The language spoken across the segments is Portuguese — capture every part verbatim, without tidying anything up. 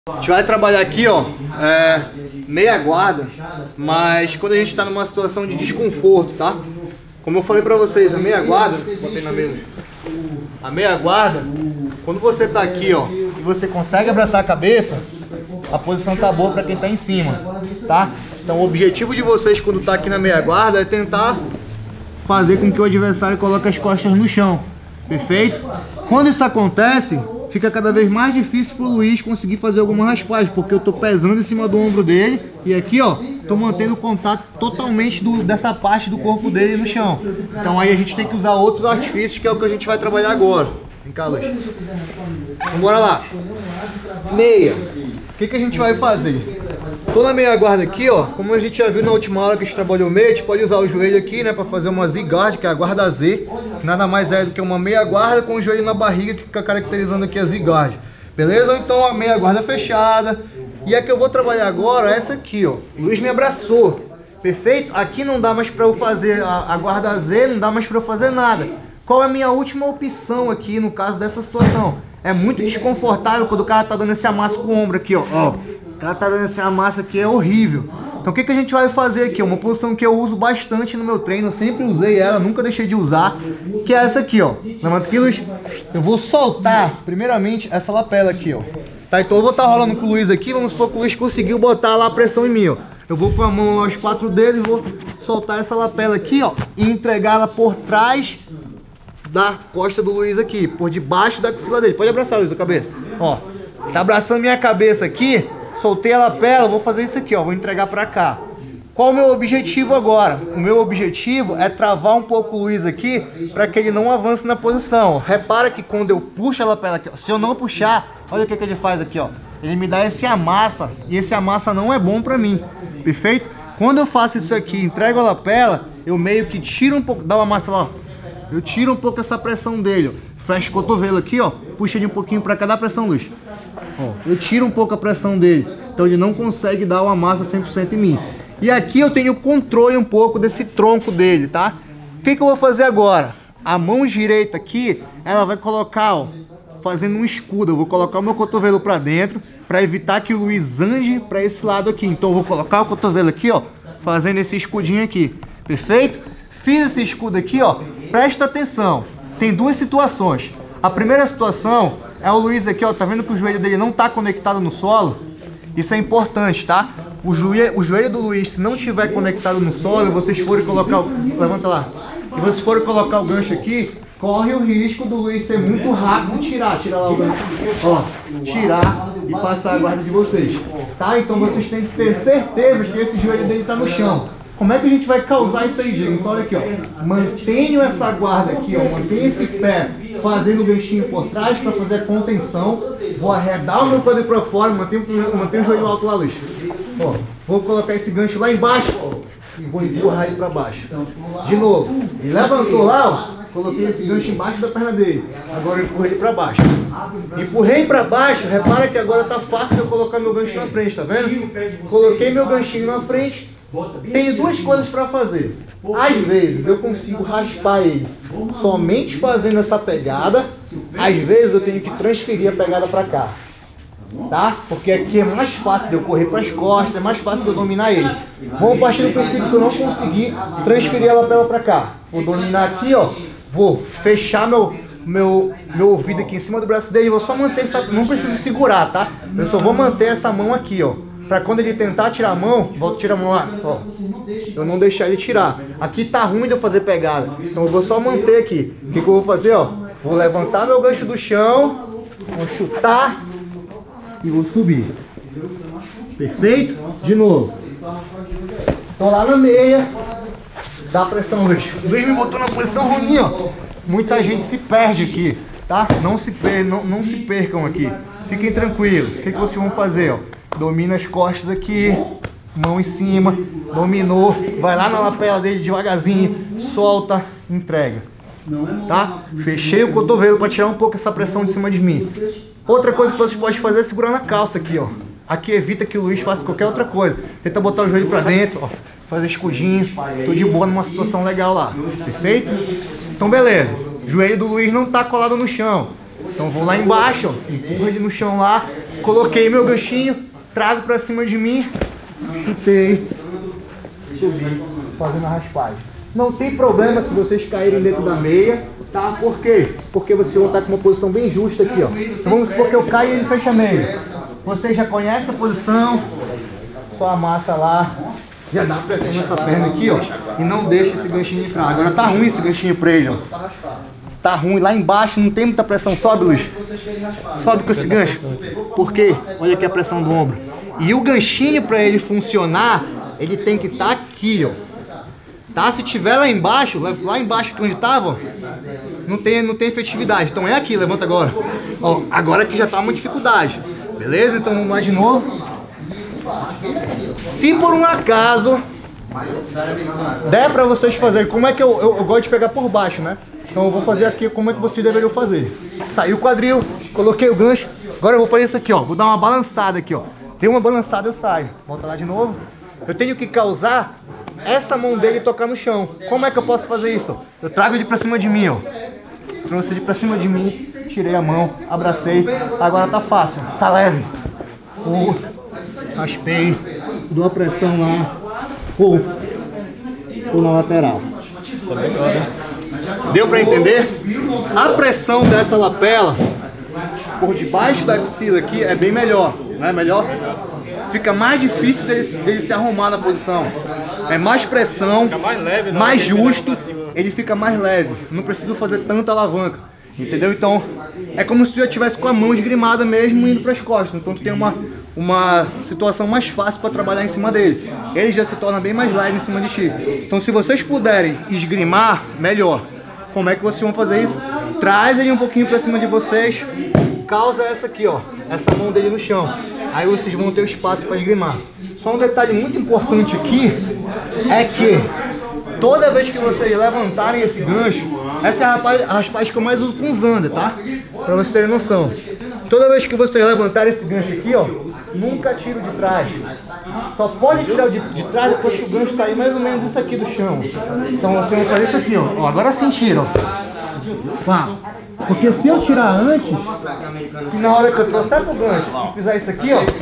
A gente vai trabalhar aqui, ó, é, meia guarda, mas quando a gente está numa situação de desconforto, tá? Como eu falei pra vocês, a meia guarda, botei na mesa, a meia guarda, quando você tá aqui, ó, e você consegue abraçar a cabeça, a posição tá boa pra quem tá em cima, tá? Então o objetivo de vocês quando tá aqui na meia guarda é tentar fazer com que o adversário coloque as costas no chão, perfeito? Quando isso acontece, fica cada vez mais difícil pro Luiz conseguir fazer alguma raspagem, porque eu tô pesando em cima do ombro dele e aqui, ó, tô mantendo o contato totalmente do, dessa parte do corpo dele no chão. Então aí a gente tem que usar outros artifícios, que é o que a gente vai trabalhar agora. Vem cá, Luiz. Então bora lá. Meia. O que que a gente vai fazer? Tô na meia guarda aqui, ó, como a gente já viu na última aula que a gente trabalhou meia, a gente pode usar o joelho aqui, né, pra fazer uma Z-guard, que é a guarda Z. Nada mais é do que uma meia guarda com o joelho na barriga, que fica caracterizando aqui a Z-guard. Beleza? Então a meia guarda fechada. E a que eu vou trabalhar agora é essa aqui, ó. O Luiz me abraçou. Perfeito? Aqui não dá mais pra eu fazer a, a guarda Z, não dá mais pra eu fazer nada. Qual é a minha última opção aqui no caso dessa situação? É muito desconfortável quando o cara tá dando esse amasso com o ombro aqui, ó. ó. O cara tá dando esse amasso aqui, é horrível. Então o que que a gente vai fazer aqui? Uma posição que eu uso bastante no meu treino, eu sempre usei ela, nunca deixei de usar, que é essa aqui, ó. Levanta aqui, Luiz. Eu vou soltar, primeiramente, essa lapela aqui, ó. Tá, então eu vou estar rolando com o Luiz aqui, vamos supor que o Luiz conseguiu botar lá a pressão em mim, ó. Eu vou com a mão aos quatro dedos, vou soltar essa lapela aqui, ó, e entregar ela por trás da costa do Luiz aqui, por debaixo da axila dele. Pode abraçar, Luiz, a cabeça. Ó, tá abraçando minha cabeça aqui, soltei a lapela, vou fazer isso aqui, ó, vou entregar pra cá. Qual o meu objetivo agora? O meu objetivo é travar um pouco o Luiz aqui, para que ele não avance na posição. Repara que quando eu puxo a lapela aqui, ó, se eu não puxar, olha o que que ele faz aqui, ó. Ele me dá esse amassa, e esse amassa não é bom pra mim, perfeito? Quando eu faço isso aqui, entrego a lapela, eu meio que tiro um pouco, dá uma massa lá, ó. Eu tiro um pouco essa pressão dele, ó. Fecha o cotovelo aqui, ó. Puxa ele um pouquinho pra cá, dá pressão, Luiz. Ó, eu tiro um pouco a pressão dele. Então ele não consegue dar uma massa cem por cento em mim. E aqui eu tenho controle um pouco desse tronco dele, tá? O que que eu vou fazer agora? A mão direita aqui, ela vai colocar, ó, fazendo um escudo. Eu vou colocar o meu cotovelo pra dentro, pra evitar que o Luiz ande pra esse lado aqui. Então eu vou colocar o cotovelo aqui, ó, fazendo esse escudinho aqui. Perfeito? Fiz esse escudo aqui, ó. Presta atenção. Tem duas situações. A primeira situação é o Luiz aqui, ó. Tá vendo que o joelho dele não tá conectado no solo? Isso é importante, tá? O joelho, o joelho do Luiz, se não estiver conectado no solo, e vocês forem colocar o... Levanta lá. Se vocês forem colocar o gancho aqui, corre o risco do Luiz ser muito rápido e tirar. Tira lá o gancho. Ó, tirar e passar a guarda de vocês. Tá? Então vocês têm que ter certeza que esse joelho dele tá no chão. Como é que a gente vai causar isso aí, Diego? Então olha aqui, ó. Mantenho essa guarda aqui, ó. Mantenho esse pé fazendo o ganchinho por trás para fazer a contenção. Vou arredar o meu quadril para fora, mantenho, mantenho o joelho alto lá, Luiz. Ó, vou colocar esse gancho lá embaixo, ó, e vou empurrar ele para baixo. De novo. Ele levantou lá, ó. Coloquei esse gancho embaixo da perna dele. Agora eu empurrei ele para baixo. Empurrei para baixo, repara que agora tá fácil de eu colocar meu gancho na frente, tá vendo? Coloquei meu ganchinho na frente. Tenho duas coisas para fazer. Às vezes eu consigo raspar ele somente fazendo essa pegada. Às vezes eu tenho que transferir a pegada para cá, tá? Porque aqui é mais fácil de eu correr para as costas, é mais fácil de eu dominar ele. Vamos partir do princípio que eu não consegui transferir a lapela para cá. Vou dominar aqui, ó. Vou fechar meu, meu, meu ouvido aqui em cima do braço dele. Vou só manter essa... Não preciso segurar, tá? Eu só vou manter essa mão aqui, ó. Pra quando ele tentar tirar a mão, volta, tira a mão lá, ó. Eu não deixar ele tirar. Aqui tá ruim de eu fazer pegada. Então eu vou só manter aqui. O que que eu vou fazer, ó? Vou levantar meu gancho do chão, vou chutar e vou subir. Perfeito? De novo. Tô lá na meia. Dá pressão, Luiz. O Luiz me botou na posição ruim, ó. Muita gente se perde aqui, tá? Não se, per não, não se percam aqui. Fiquem tranquilos. O que que vocês vão fazer, ó? Domina as costas aqui, mão em cima, dominou, vai lá na lapela dele devagarzinho, solta, entrega, tá? Fechei o cotovelo para tirar um pouco essa pressão de cima de mim. Outra coisa que vocês podem fazer é segurar na calça aqui, ó. Aqui evita que o Luiz faça qualquer outra coisa. Tenta botar o joelho para dentro, ó, fazer escudinho, tô de boa numa situação legal lá, perfeito? Então beleza, o joelho do Luiz não tá colado no chão. Então vou lá embaixo, ó, empurro ele no chão lá, coloquei meu ganchinho, trago pra cima de mim, chutei, subi, fazendo a raspagem. Não tem problema se vocês caírem dentro da meia, tá? Por quê? Porque vocês vão estar com uma posição bem justa aqui, ó. Então vamos supor que eu caio e ele fecha a meia. Vocês já conhecem a posição, só amassa lá, já dá pressão nessa perna aqui, ó. E não deixa esse ganchinho entrar. Agora tá ruim esse ganchinho pra ele, ó. Tá ruim, lá embaixo não tem muita pressão. Sobe, Luiz. Sobe com esse gancho. Por quê? Olha aqui a pressão do ombro. E o ganchinho pra ele funcionar, ele tem que estar aqui, ó. Tá? Se tiver lá embaixo, lá embaixo onde tava, não tem, não tem efetividade. Então é aqui, levanta agora. Ó, agora que já tá uma dificuldade. Beleza? Então vamos lá de novo. Se por um acaso der pra vocês fazerem, como é que eu, eu, eu gosto de pegar por baixo, né? Então eu vou fazer aqui como é que vocês deveriam fazer. Saiu o quadril, coloquei o gancho. Agora eu vou fazer isso aqui, ó. Vou dar uma balançada aqui, ó. Dei uma balançada, eu saio. Volta lá de novo. Eu tenho que causar essa mão dele tocar no chão. Como é que eu posso fazer isso? Eu trago ele pra cima de mim, ó. Trouxe ele pra cima de mim, tirei a mão, abracei. Agora tá fácil, tá leve. Pô, raspei, dou a pressão lá. Pô, pô na lateral. Deu pra entender? A pressão dessa lapela por debaixo da axila aqui é bem melhor, não é melhor? Fica mais difícil dele, dele se arrumar na posição. É mais pressão, mais, leve, mais justo, ele fica mais leve. Não precisa fazer tanta alavanca, entendeu? Então, é como se tu já estivesse com a mão esgrimada mesmo indo para as costas. Então tu tem uma, uma situação mais fácil para trabalhar em cima dele. Ele já se torna bem mais leve em cima de ti. Então se vocês puderem esgrimar, melhor. Como é que vocês vão fazer isso? Traz ele um pouquinho para cima de vocês. Causa essa aqui, ó, essa mão dele no chão. Aí vocês vão ter o espaço para esgrimar. Só um detalhe muito importante aqui é que toda vez que vocês levantarem esse gancho, essa é a raspagem que eu mais uso com Zander, tá? Para vocês terem noção. Toda vez que vocês levantarem esse gancho aqui, ó, nunca tira de trás. Só pode tirar de, de trás depois que o gancho sair mais ou menos isso aqui do chão. Então vocês vão fazer isso aqui, ó. ó agora sim tira, ó. Pá. Porque se eu tirar antes, se na hora que eu trouxer pro gancho e fizer isso aqui, ó, aí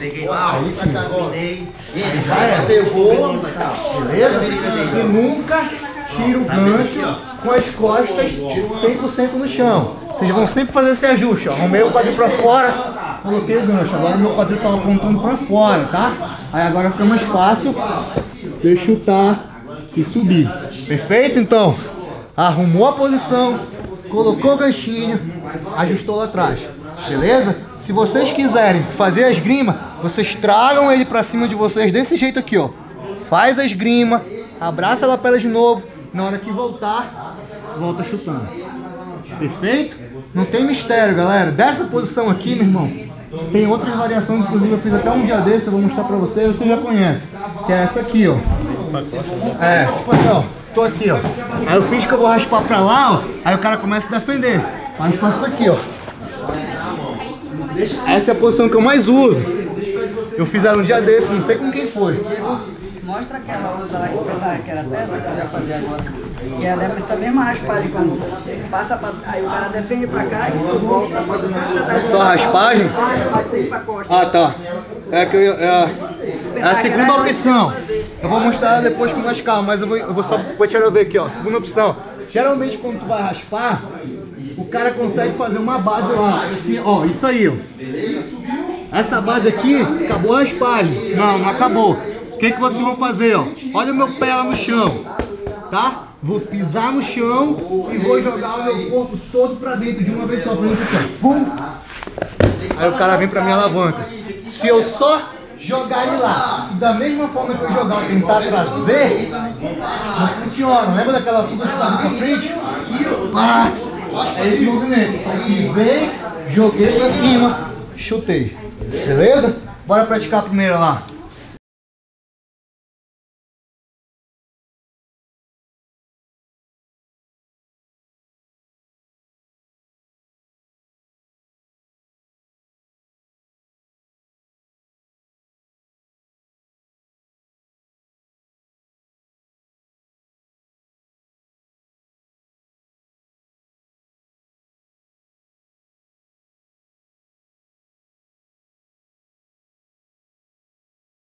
tira. Já é. Beleza? E nunca tira o gancho com as costas cem por cento no chão. Vocês vão sempre fazer esse ajuste, ó. Arrumei o quadril pra fora, coloquei o gancho. Agora meu quadril tá apontando pra fora, tá? Aí agora fica mais fácil de eu chutar e subir. Perfeito? Então, arrumou a posição, colocou o ganchinho, ajustou lá atrás, beleza? Se vocês quiserem fazer a esgrima, vocês tragam ele pra cima de vocês desse jeito aqui, ó. Faz a esgrima, abraça a lapela de novo, na hora que voltar, volta chutando. Perfeito? Não tem mistério, galera. Dessa posição aqui, meu irmão, tem outras variações, inclusive eu fiz até um dia desse, eu vou mostrar pra vocês, você já conhece. Que é essa aqui, ó. É, tipo assim, ó. Tô aqui, ó. Aí eu fiz que eu vou raspar pra lá, ó. Aí o cara começa a defender. Aí eu faço isso aqui, ó. Essa é a posição que eu mais uso. Eu fiz ela um dia desse, não sei com quem foi. Mostra aquela outra lá que eu pensava que era dessa, que eu já fazia agora. Que é essa mesma raspagem, quando passa pra, aí o cara defende pra cá e volta pra fazer. Só raspagem? Ah, tá. É, que eu, é, é a segunda opção. Eu vou mostrar depois com mais calma, mas eu vou, eu vou só vou tirar eu ver aqui, ó. Segunda opção. Geralmente quando tu vai raspar, o cara consegue fazer uma base lá. Assim, ó, isso aí, ó. Essa base aqui, acabou a raspagem. Não, não acabou. O que que vocês vão fazer, ó? Olha o meu pé lá no chão, tá? Vou pisar no chão e vou jogar o meu corpo todo pra dentro de uma vez só. Fazendo isso aqui, ó. Pum! Aí o cara vem pra minha alavanca. Se eu só jogar ele lá, e da mesma forma que eu jogar, tentar trazer, não funciona. Lembra daquela fuga de lado pra frente? Ah, é esse movimento. Então, pisei, joguei pra cima, chutei. Beleza? Bora praticar a primeira lá.